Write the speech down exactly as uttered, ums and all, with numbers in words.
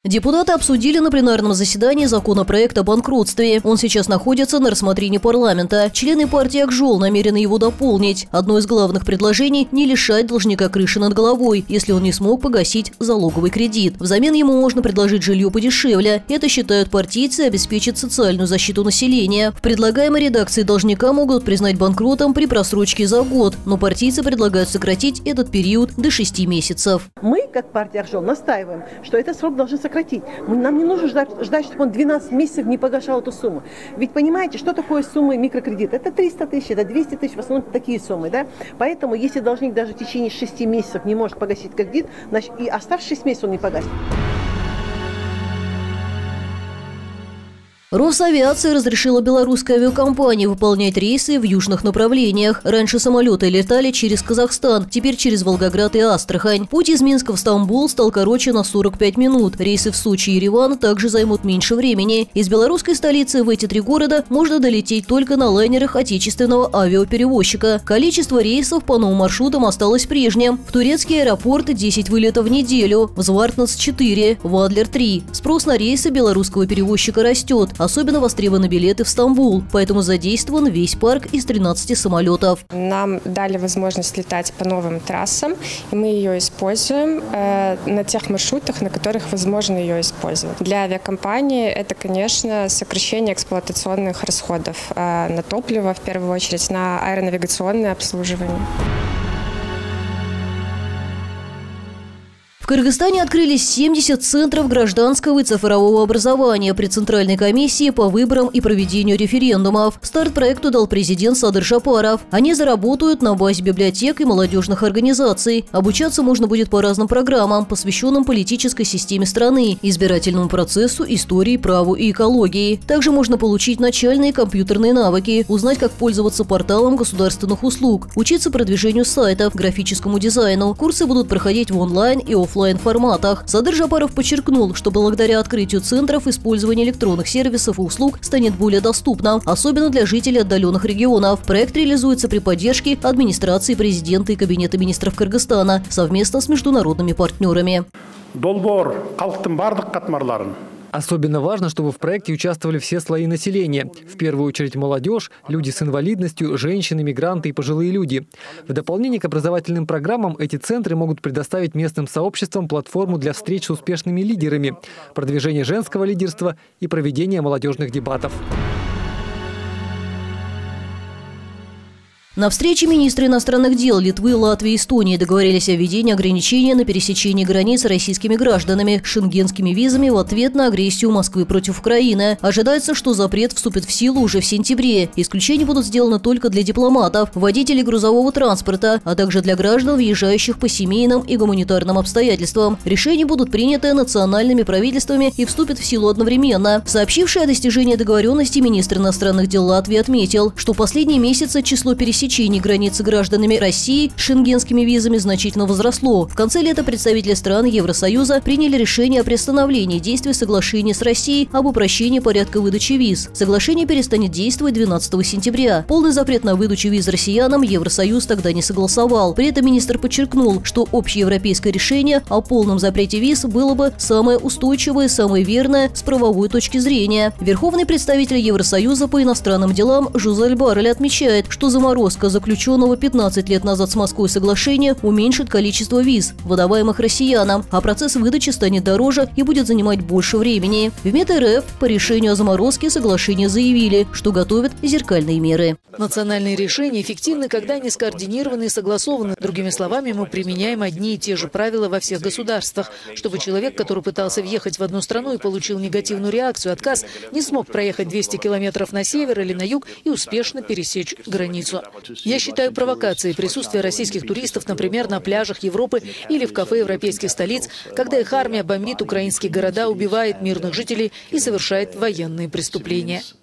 Депутаты обсудили на пленарном заседании законопроект о банкротстве. Он сейчас находится на рассмотрении парламента. Члены партии «Ак-Жол» намерены его дополнить. Одно из главных предложений – не лишать должника крыши над головой, если он не смог погасить залоговый кредит. Взамен ему можно предложить жилье подешевле. Это, считают партийцы, обеспечит социальную защиту населения. В предлагаемой редакции должника могут признать банкротом при просрочке за год, но партийцы предлагают сократить этот период до шести месяцев. Мы, как партия «Ак-Жол», настаиваем, что этот срок должен сократить. Нам не нужно ждать, ждать, чтобы он двенадцать месяцев не погашал эту сумму. Ведь понимаете, что такое сумма микрокредита? Это триста тысяч, это двести тысяч, в основном такие суммы, да? Поэтому, если должник даже в течение шести месяцев не может погасить кредит, значит, и оставшиеся шесть месяцев он не погасит. Росавиация разрешила белорусской авиакомпании выполнять рейсы в южных направлениях. Раньше самолеты летали через Казахстан, теперь через Волгоград и Астрахань. Путь из Минска в Стамбул стал короче на сорок пять минут. Рейсы в Сочи и Ереван также займут меньше времени. Из белорусской столицы в эти три города можно долететь только на лайнерах отечественного авиаперевозчика. Количество рейсов по новым маршрутам осталось прежним. В турецкий аэропорт десять вылетов в неделю, в Звартнец четыре, в Адлер три. Спрос на рейсы белорусского перевозчика растет. Особенно востребованы билеты в Стамбул, поэтому задействован весь парк из тринадцати самолетов. Нам дали возможность летать по новым трассам, и мы ее используем э, на тех маршрутах, на которых возможно ее использовать. Для авиакомпании это, конечно, сокращение эксплуатационных расходов э, на топливо, в первую очередь на аэронавигационное обслуживание. В Кыргызстане открылись семьдесят центров гражданского и цифрового образования при Центральной комиссии по выборам и проведению референдумов. Старт проекту дал президент Садыр Жапаров. Они заработают на базе библиотек и молодежных организаций. Обучаться можно будет по разным программам, посвященным политической системе страны, избирательному процессу, истории, праву и экологии. Также можно получить начальные компьютерные навыки, узнать, как пользоваться порталом государственных услуг, учиться продвижению сайтов, графическому дизайну. Курсы будут проходить в онлайн и офлайн форматах. Садыр Жапаров подчеркнул, что благодаря открытию центров использование электронных сервисов и услуг станет более доступным, особенно для жителей отдаленных регионов. Проект реализуется при поддержке администрации президента и Кабинета министров Кыргызстана совместно с международными партнерами. Особенно важно, чтобы в проекте участвовали все слои населения. В первую очередь молодежь, люди с инвалидностью, женщины, мигранты и пожилые люди. В дополнение к образовательным программам эти центры могут предоставить местным сообществам платформу для встреч с успешными лидерами, продвижения женского лидерства и проведения молодежных дебатов. На встрече министры иностранных дел Литвы, Латвии и Эстонии договорились о введении ограничения на пересечении границ российскими гражданами шенгенскими визами в ответ на агрессию Москвы против Украины. Ожидается, что запрет вступит в силу уже в сентябре. Исключения будут сделаны только для дипломатов, водителей грузового транспорта, а также для граждан, въезжающих по семейным и гуманитарным обстоятельствам. Решения будут приняты национальными правительствами и вступят в силу одновременно. Сообщивший о достижении договоренности министр иностранных дел Латвии отметил, что в последние месяцы число пересечений Пересечение границы гражданами России шенгенскими визами значительно возросло. В конце лета представители стран Евросоюза приняли решение о приостановлении действия соглашения с Россией об упрощении порядка выдачи виз. Соглашение перестанет действовать двенадцатого сентября. Полный запрет на выдачу виз россиянам Евросоюз тогда не согласовал. При этом министр подчеркнул, что общеевропейское решение о полном запрете виз было бы самое устойчивое и самое верное с правовой точки зрения. Верховный представитель Евросоюза по иностранным делам Жозель Баррель отмечает, что заморозка заключенного пятнадцать лет назад с Москвой соглашения уменьшит количество виз, выдаваемых россиянам, а процесс выдачи станет дороже и будет занимать больше времени. В МИД-РФ по решению о заморозке соглашения заявили, что готовят зеркальные меры. Национальные решения эффективны, когда они скоординированы и согласованы. Другими словами, мы применяем одни и те же правила во всех государствах, чтобы человек, который пытался въехать в одну страну и получил негативную реакцию, отказ, не смог проехать двести километров на север или на юг и успешно пересечь границу. Я считаю провокацией присутствие российских туристов, например, на пляжах Европы или в кафе европейских столиц, когда их армия бомбит украинские города, убивает мирных жителей и совершает военные преступления.